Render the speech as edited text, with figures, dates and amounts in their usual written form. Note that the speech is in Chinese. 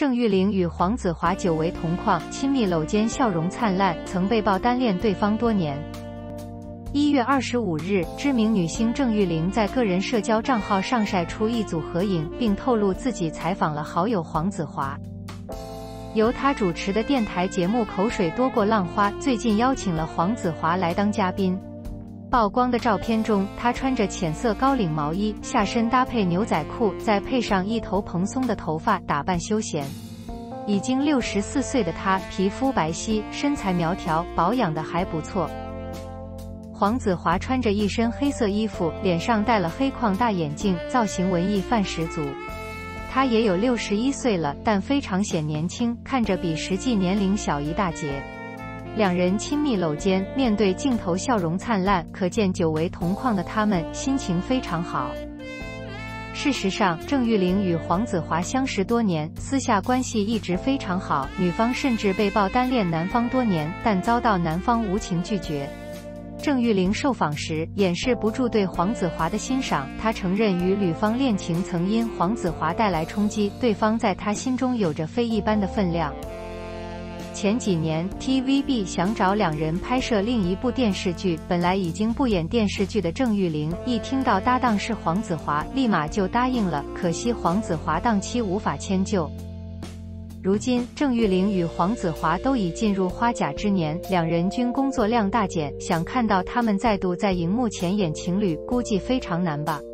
郑裕玲与黄子华久违同框，亲密搂肩，笑容灿烂，曾被曝单恋对方多年。1月25日，知名女星郑裕玲在个人社交账号上晒出一组合影，并透露自己采访了好友黄子华。由她主持的电台节目《口水多过浪花》最近邀请了黄子华来当嘉宾。曝光的照片中，她穿着浅色高领毛衣，下身搭配牛仔裤，再配上一头蓬松的头发，打扮休闲。已经64岁的她，皮肤白皙，身材苗条，保养得还不错。黄子华穿着一身黑色衣服，脸上戴了黑框大眼镜，造型文艺范十足。他也有61岁了，但非常显年轻，看着比实际年龄小一大截。两人亲密搂肩，面对镜头笑容灿烂，可见久违同框的他们心情非常好。事实上，郑裕玲与黄子华相识多年，私下关系一直非常好，女方甚至被曝单恋男方多年，但遭到男方无情拒绝。郑裕玲受访时掩饰不住对黄子华的欣赏，她承认与吕方恋情曾因黄子华带来冲击，对方在她心中有着非一般的分量。前几年 TVB 想找两人拍摄另一部电视剧，本来已经不演电视剧的郑裕玲，一听到搭档是黄子华，立马就答应了，可惜黄子华档期无法迁就。如今，郑裕玲与黄子华都已进入花甲之年，两人均工作量大减，想看到他们再度在荧幕前演情侣，估计非常难吧。